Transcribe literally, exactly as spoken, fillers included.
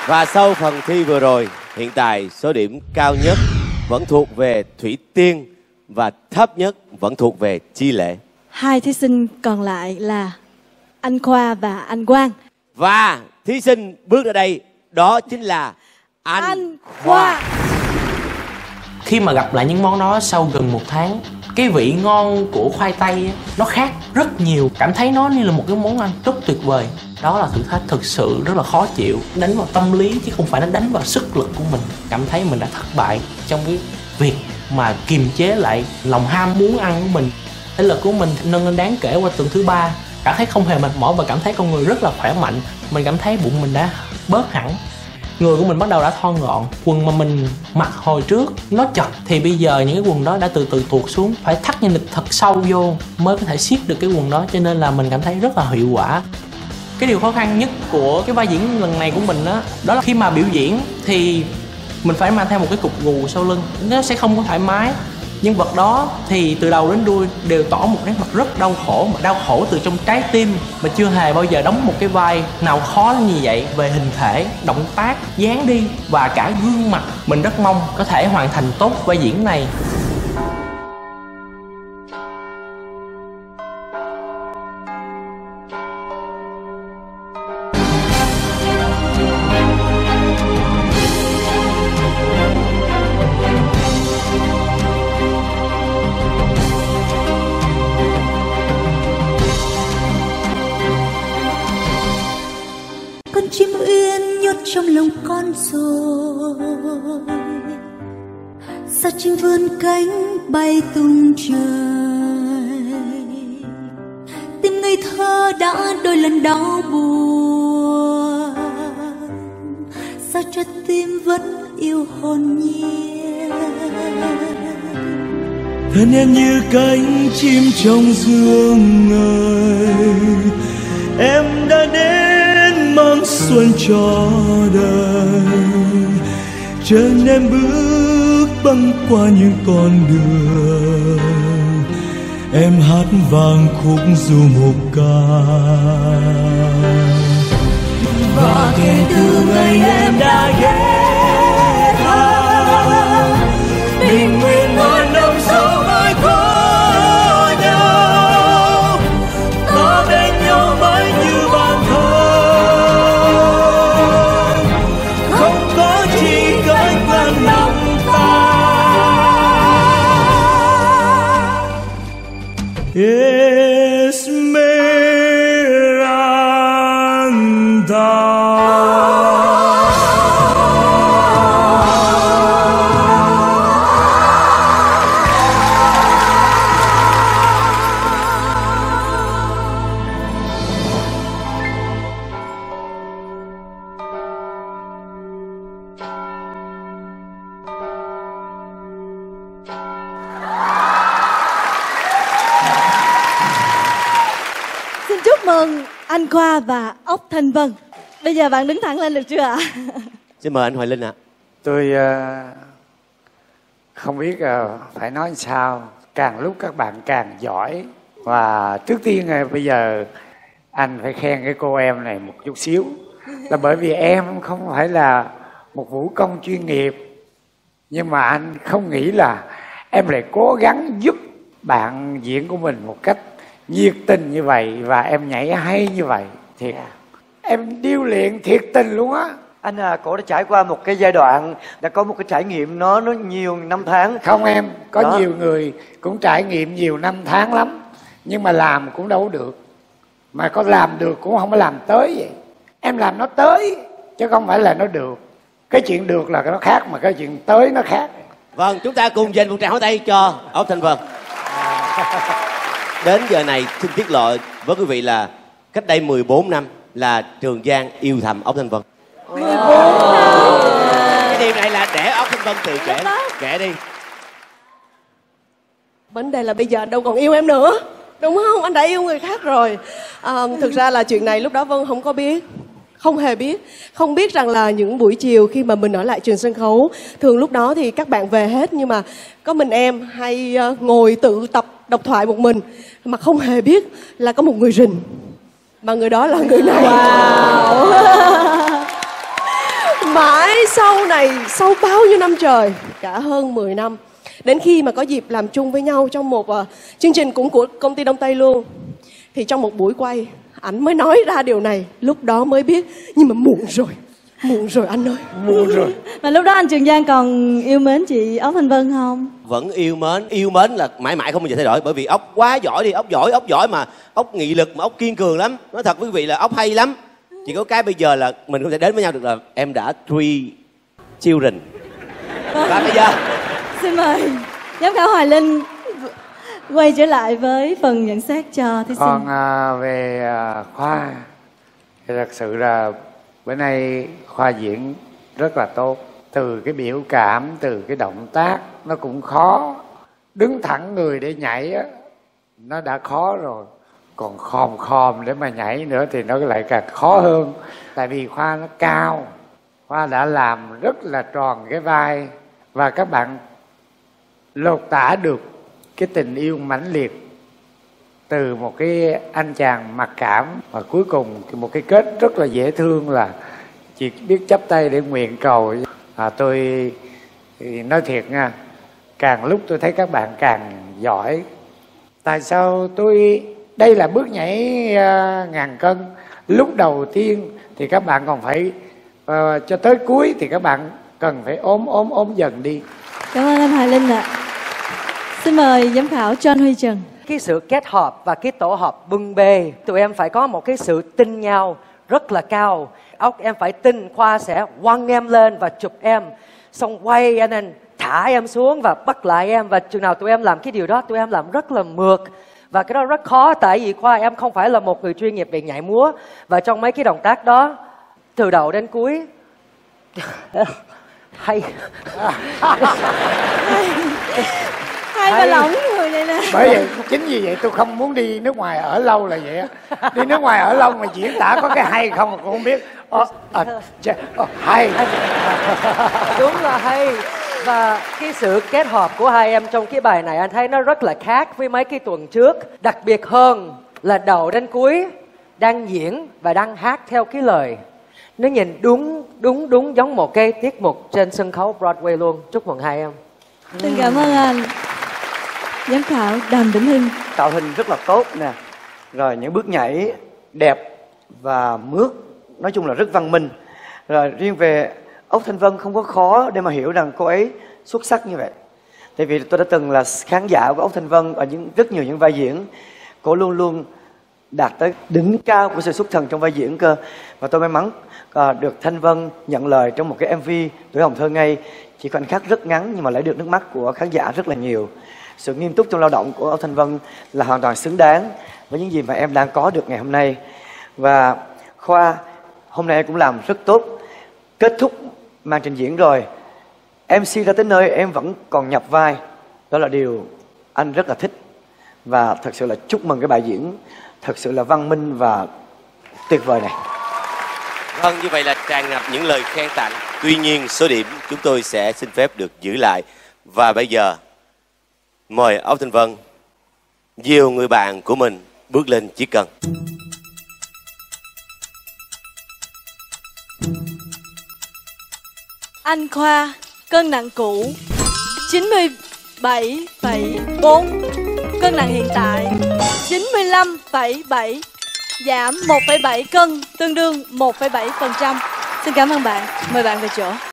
Và sau phần thi vừa rồi, hiện tại số điểm cao nhất vẫn thuộc về Thủy Tiên và thấp nhất vẫn thuộc về Chi Lệ. Hai thí sinh còn lại là anh Khoa và anh Quang. Và thí sinh bước ra đây đó chính là anh, anh Khoa. Khi mà gặp lại những món đó sau gần một tháng, cái vị ngon của khoai tây nó khác rất nhiều. Cảm thấy nó như là một cái món ăn rất tuyệt vời. Đó là thử thách thực sự rất là khó chịu. Đánh vào tâm lý chứ không phải nó đánh vào sức lực của mình. Cảm thấy mình đã thất bại trong cái việc mà kiềm chế lại lòng ham muốn ăn của mình. Thể lực của mình nâng lên đáng kể qua tuần thứ ba. Cảm thấy không hề mệt mỏi và cảm thấy con người rất là khỏe mạnh. Mình cảm thấy bụng mình đã bớt hẳn. Người của mình bắt đầu đã thon gọn. Quần mà mình mặc hồi trước nó chật thì bây giờ những cái quần đó đã từ từ tuột xuống. Phải thắt nhân lực thật sâu vô mới có thể siết được cái quần đó. Cho nên là mình cảm thấy rất là hiệu quả. Cái điều khó khăn nhất của cái vai diễn lần này của mình đó, đó là khi mà biểu diễn thì mình phải mang theo một cái cục gù sau lưng. Nó sẽ không có thoải mái. Nhân vật đó thì từ đầu đến đuôi đều tỏ một nét mặt rất đau khổ, mà đau khổ từ trong trái tim, mà chưa hề bao giờ đóng một cái vai nào khó như vậy về hình thể, động tác, dáng đi và cả gương mặt. Mình rất mong có thể hoàn thành tốt vai diễn này. Con chim uyên nhốt trong lòng con rồi, sao chim vươn cánh bay tung trời. Tim ngây thơ đã đôi lần đau buồn, sao cho tim vẫn yêu hồn nhiên. Thân em như cánh chim trong dương ngời, em đã đến mang xuân cho đời. Chân em bước băng qua những con đường, em hát vang khúc du mục ca. Và kể từ ngày em đã ghé thăm, tình nguyện ngàn năm sau mãi có nhau. Ta bên nhau mãi như bạn thân, không có chi cách ngăn lòng ta. Xin chúc mừng anh Khoa và Ốc Thanh Vân. Bây giờ bạn đứng thẳng lên được chưa ạ? Xin mời anh Hoài Linh ạ. Tôi uh, không biết uh, phải nói sao. Càng lúc các bạn càng giỏi. Và trước tiên uh, bây giờ anh phải khen cái cô em này một chút xíu. Là bởi vì em không phải là một vũ công chuyên nghiệp, nhưng mà anh không nghĩ là em lại cố gắng giúp bạn diễn của mình một cách nhiệt tình như vậy, và em nhảy hay như vậy. Thiệt, em điêu luyện thiệt tình luôn á. Anh à, cổ đã trải qua một cái giai đoạn, đã có một cái trải nghiệm nó nó nhiều năm tháng. Không em, có đó. Nhiều người cũng trải nghiệm nhiều năm tháng lắm, nhưng mà làm cũng đâu được. Mà có làm được cũng không có làm tới vậy. Em làm nó tới, chứ không phải là nó được. Cái chuyện được là nó khác, mà cái chuyện tới nó khác. Vâng, chúng ta cùng dành một tràng pháo tay cho Ốc Thanh Vân. Đến giờ này xin tiết lộ với quý vị là cách đây mười bốn năm là Trường Giang yêu thầm Ốc Thanh Vân. mười bốn năm. Cái điều này là để Ốc Thanh Vân tự kể. Kể đi. Vấn đề là bây giờ anh đâu còn yêu em nữa, đúng không? Anh đã yêu người khác rồi. À, thực ra là chuyện này lúc đó Vân không có biết, không hề biết. Không biết rằng là những buổi chiều khi mà mình ở lại trường sân khấu, thường lúc đó thì các bạn về hết, nhưng mà có mình em hay ngồi tự tập độc thoại một mình, mà không hề biết là có một người rình, mà người đó là người này. Wow. mãi sau này, sau bao nhiêu năm trời, cả hơn mười năm, đến khi mà có dịp làm chung với nhau trong một uh, chương trình cũng của công ty Đông Tây luôn, thì trong một buổi quay ảnh mới nói ra điều này. Lúc đó mới biết, nhưng mà muộn rồi, muộn rồi anh ơi, muộn rồi. Mà lúc đó anh Trường Giang còn yêu mến chị Ốc Thanh Vân không? Vẫn yêu mến, yêu mến là mãi mãi không bao giờ thay đổi. Bởi vì ốc quá giỏi đi, ốc giỏi, ốc giỏi mà ốc nghị lực, mà ốc kiên cường lắm. Nói thật với quý vị là ốc hay lắm. Chỉ có cái bây giờ là mình không thể đến với nhau được là em đã three children. Và bây giờ xin mời giám khảo Hoài Linh quay trở lại với phần nhận xét cho thí sinh. Còn à, về à, Khoa thì thật sự là bữa nay Khoa diễn rất là tốt. Từ cái biểu cảm, từ cái động tác nó cũng khó. Đứng thẳng người để nhảy á, nó đã khó rồi. Còn khom khom để mà nhảy nữa thì nó lại càng khó hơn. Tại vì Khoa nó cao, Khoa đã làm rất là tròn cái vai. Và các bạn lột tả được cái tình yêu mãnh liệt từ một cái anh chàng mặc cảm, và cuối cùng một cái kết rất là dễ thương là chỉ biết chắp tay để nguyện cầu. À, tôi nói thiệt nha, càng lúc tôi thấy các bạn càng giỏi. Tại sao tôi đây là bước nhảy uh, ngàn cân, lúc đầu tiên thì các bạn còn phải uh, cho tới cuối thì các bạn cần phải ốm ốm ốm dần đi. Cảm ơn anh Hoài Linh ạ. Xin mời giám khảo John Huy Trần. Cái sự kết hợp và cái tổ hợp bưng bê, tụi em phải có một cái sự tin nhau rất là cao. Ốc em phải tin Khoa sẽ quăng em lên và chụp em, xong quay anh anh thả em xuống và bắt lại em. Và chừng nào tụi em làm cái điều đó, tụi em làm rất là mượt. Và cái đó rất khó, tại vì Khoa em không phải là một người chuyên nghiệp về nhảy múa. Và trong mấy cái động tác đó, từ đầu đến cuối hay Hai ba lỏng người này nè. Bởi vậy chính vì vậy tôi không muốn đi nước ngoài ở lâu là vậy á. Đi nước ngoài ở lâu mà diễn tả có cái hay không mà cũng không biết. Ờ, à, chà, ờ, hay đúng là hay. Và cái sự kết hợp của hai em trong cái bài này anh thấy nó rất là khác với mấy cái tuần trước. Đặc biệt hơn là đầu đến cuối đang diễn và đang hát theo cái lời. Nó nhìn đúng đúng đúng giống một cái tiết mục trên sân khấu Broadway luôn. Chúc mừng hai em. Xin cảm ơn anh. Giám khảo Đàm Vĩnh Hưng. Tạo hình rất là tốt nè, rồi những bước nhảy đẹp và mướt, nói chung là rất văn minh. Rồi riêng về Ốc Thanh Vân không có khó để mà hiểu rằng cô ấy xuất sắc như vậy. Tại vì tôi đã từng là khán giả của Ốc Thanh Vân ở những rất nhiều những vai diễn, cô luôn luôn đạt tới đỉnh cao của sự xuất thần trong vai diễn cơ. Và tôi may mắn à, được Thanh Vân nhận lời trong một cái em vê Tuổi Hồng Thơ Ngây, chỉ khoảnh khắc rất ngắn nhưng mà lấy được nước mắt của khán giả rất là nhiều. Sự nghiêm túc trong lao động của Ốc Thanh Vân là hoàn toàn xứng đáng với những gì mà em đang có được ngày hôm nay. Và Khoa, hôm nay em cũng làm rất tốt. Kết thúc màn trình diễn rồi, em xê ra tới nơi em vẫn còn nhập vai. Đó là điều anh rất là thích. Và thật sự là chúc mừng cái bài diễn thật sự là văn minh và tuyệt vời này. Vâng, như vậy là tràn ngập những lời khen tặng. Tuy nhiên số điểm chúng tôi sẽ xin phép được giữ lại. Và bây giờ mời Ốc Thanh Vân dìu người bạn của mình bước lên chiếc cân. Anh Khoa, cân nặng cũ chín mươi bảy phẩy bốn, cân nặng hiện tại chín mươi lăm phẩy bảy, giảm một phẩy bảy cân, tương đương một phẩy bảy phần trăm. Xin cảm ơn bạn, mời bạn về chỗ.